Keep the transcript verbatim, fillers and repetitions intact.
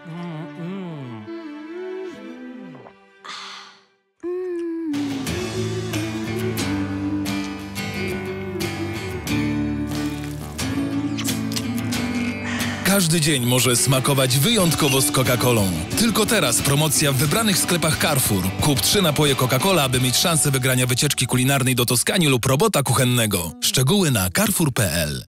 Każdy dzień może smakować wyjątkowo z Coca-Colą. Tylko teraz promocja w wybranych sklepach Carrefour. Kup trzy napoje Coca-Cola, aby mieć szansę wygrania wycieczki kulinarnej do Toskanii lub robota kuchennego. Szczegóły na carrefour kropka p l.